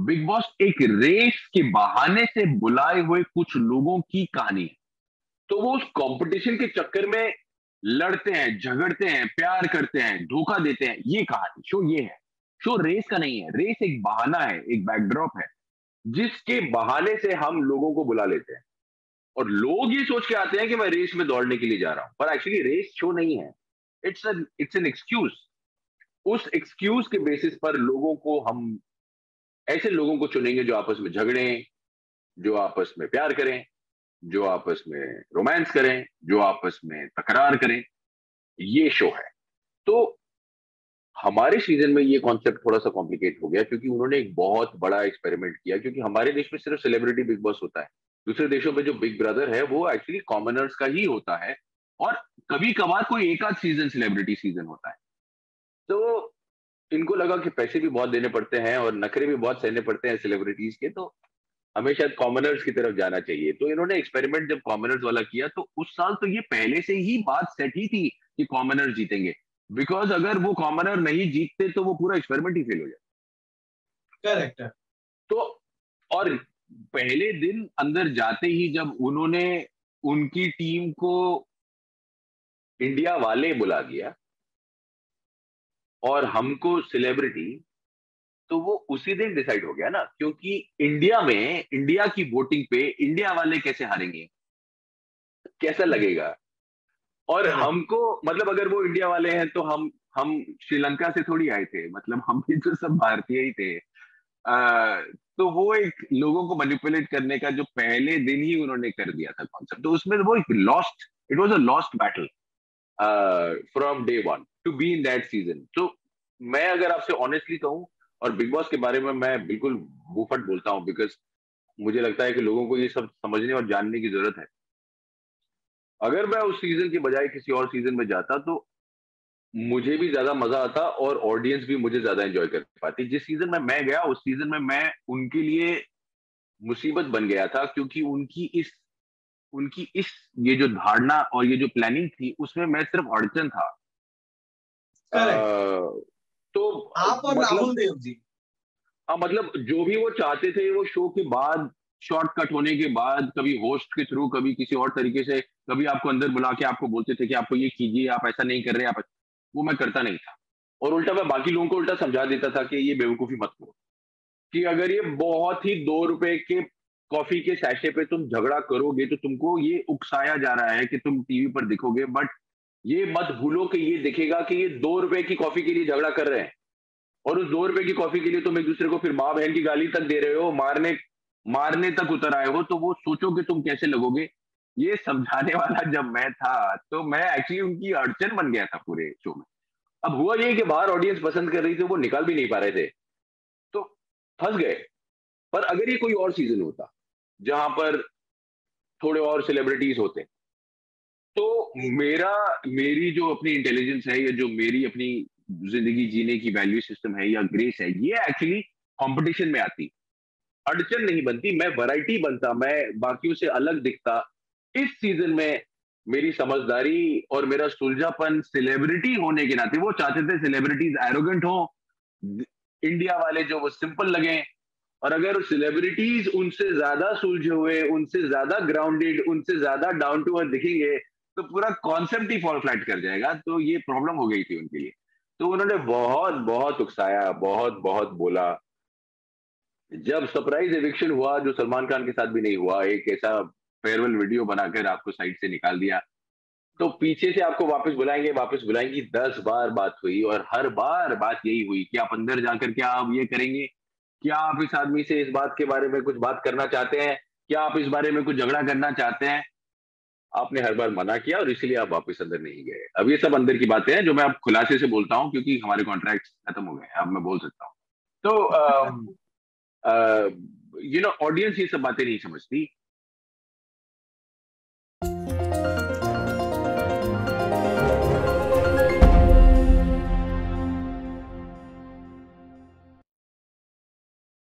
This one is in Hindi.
बिग बॉस एक रेस के बहाने से बुलाए हुए कुछ लोगों की कहानी है। तो वो उस कंपटीशन के चक्कर में लड़ते हैं, झगड़ते हैं, प्यार करते हैं, धोखा देते हैं। ये कहानी शो ये है। शो रेस का नहीं है। रेस एक बहाना है, एक बैकड्रॉप है, जिसके बहाने से हम लोगों को बुला लेते हैं। और लोग ये सोच के आते हैं कि मैं रेस में दौड़ने के लिए जा रहा हूं, पर एक्चुअली रेस शो नहीं है। It's an excuse. उस एक्सक्यूज के बेसिस पर लोगों को हम ऐसे लोगों को चुनेंगे जो आपस में झगड़े, जो आपस में प्यार करें, जो आपस में रोमांस करें, जो आपस में तकरार करें। ये शो है। तो हमारे सीजन में ये कॉन्सेप्ट थोड़ा सा कॉम्प्लिकेट हो गया, क्योंकि उन्होंने एक बहुत बड़ा एक्सपेरिमेंट किया। क्योंकि हमारे देश में सिर्फ सेलिब्रिटी बिग बॉस होता है। दूसरे देशों में जो बिग ब्रदर है वो एक्चुअली कॉमनर्स का ही होता है। और कभी कभार कोई एक आध सीजन सेलिब्रिटी सीजन होता है। तो इनको लगा कि पैसे भी बहुत देने पड़ते हैं और नखरे भी बहुत सहने पड़ते हैं सेलिब्रिटीज के, तो हमें शायद कॉमनर्स की तरफ जाना चाहिए। तो इन्होंने एक्सपेरिमेंट जब कॉमनर्स वाला किया, तो उस साल तो ये पहले से ही बात सेट ही थी कि कॉमनर्स जीतेंगे। बिकॉज अगर वो कॉमनर नहीं जीतते तो वो पूरा एक्सपेरिमेंट ही फेल हो जाता। करेक्ट है। तो और पहले दिन अंदर जाते ही जब उन्होंने उनकी टीम को इंडिया वाले बुला दिया और हमको सेलिब्रिटी, तो वो उसी दिन डिसाइड हो गया ना। क्योंकि इंडिया में इंडिया की वोटिंग पे इंडिया वाले कैसे हारेंगे, कैसा लगेगा। और करेक्ट। हमको मतलब अगर वो इंडिया वाले हैं तो हम श्रीलंका से थोड़ी आए थे, मतलब हम भी तो सब भारतीय ही थे। तो वो एक लोगों को मैनिपुलेट करने का जो पहले दिन ही उन्होंने कर दिया था कॉन्सेप्ट, तो उसमें वो एक lost, it was a lost battle from day one to be in that season. तो मैं अगर आपसे ऑनेस्टली कहूं, और बिग बॉस के बारे में मैं बिल्कुल मुंहफट बोलता हूं, बिकॉज मुझे लगता है कि लोगों को ये सब समझने और जानने की जरूरत है। अगर मैं उस सीजन की बजाय किसी और सीजन में जाता तो मुझे भी ज्यादा मजा आता और ऑडियंस भी मुझे ज्यादा एंजॉय कर पाती। जिस सीजन में मैं गया उस सीजन में मैं उनके लिए मुसीबत बन गया था, क्योंकि उनकी इस ये जो धारणा और ये जो प्लानिंग थी उसमें मैं सिर्फ अड़चन था। करेक्ट। तो आप और मतलब राहुल देव जी। हाँ, मतलब जो भी वो चाहते थे वो शो के बाद, शॉर्टकट होने के बाद, कभी होस्ट के थ्रू, कभी किसी और तरीके से, कभी आपको अंदर बुला के आपको बोलते थे कि आपको ये कीजिए, आप ऐसा नहीं कर रहे, आप वो मैं करता नहीं था। और उल्टा मैं बाकी लोगों को उल्टा समझा देता था कि ये बेवकूफी मत करो। कि अगर ये बहुत ही 2 रुपए के कॉफी के सैशे पे तुम झगड़ा करोगे तो तुमको ये उकसाया जा रहा है कि तुम टीवी पर दिखोगे, बट ये मत भूलो कि ये दिखेगा कि ये 2 रुपए की कॉफी के लिए झगड़ा कर रहे हैं। और उस 2 रुपए की कॉफी के लिए तुम एक दूसरे को फिर माँ बहन की गाली तक दे रहे हो, मारने मारने तक उतर आए हो, तो वो सोचो कि तुम कैसे लगोगे। ये समझाने वाला जब मैं था, तो मैं एक्चुअली उनकी अड़चन बन गया था पूरे शो में। अब हुआ ये कि बाहर ऑडियंस पसंद कर रही थी, वो निकाल भी नहीं पा रहे थे, तो फंस गए। पर अगर ये कोई और सीजन होता जहां पर थोड़े और सेलिब्रिटीज होते, तो मेरी जो अपनी इंटेलिजेंस है, या जो मेरी अपनी जिंदगी जीने की वैल्यू सिस्टम है या ग्रेस है, ये एक्चुअली कंपटीशन में आती, अड़चन नहीं बनती, मैं वैरायटी बनता, मैं बाकियों से अलग दिखता। इस सीजन में मेरी समझदारी और मेरा सुलझापन सेलिब्रिटी होने के नाते, वो चाहते थे सेलिब्रिटीज एरोगेंट हो, इंडिया वाले जो वो सिंपल लगे। और अगर सेलिब्रिटीज उनसे ज्यादा सुलझे हुए, उनसे ज्यादा ग्राउंडेड, उनसे ज्यादा डाउन टू अर्थ दिखेंगे, तो पूरा कॉन्सेप्ट ही फॉल फ्लैट कर जाएगा। तो ये प्रॉब्लम हो गई थी उनके लिए। तो उन्होंने बहुत बहुत उकसाया, बहुत बहुत बोला। जब सरप्राइज एविक्शन हुआ, जो सलमान खान के साथ भी नहीं हुआ, एक ऐसा फेयरवेल वीडियो बनाकर आपको साइड से निकाल दिया, तो पीछे से आपको वापस बुलाएंगे, वापस बुलाएंगे, 10 बार बात हुई और हर बार बात यही हुई कि आप अंदर जाकर क्या आप ये करेंगे, क्या आप इस आदमी से इस बात के बारे में कुछ बात करना चाहते हैं, क्या आप इस बारे में कुछ झगड़ा करना चाहते हैं। आपने हर बार मना किया और इसीलिए आप वापस अंदर नहीं गए। अब ये सब अंदर की बातें हैं जो मैं अब खुलासे से बोलता हूँ, क्योंकि हमारे कॉन्ट्रैक्ट खत्म हो गए हैं, अब मैं बोल सकता हूँ। तो ऑडियंस ये सब बातें नहीं समझती।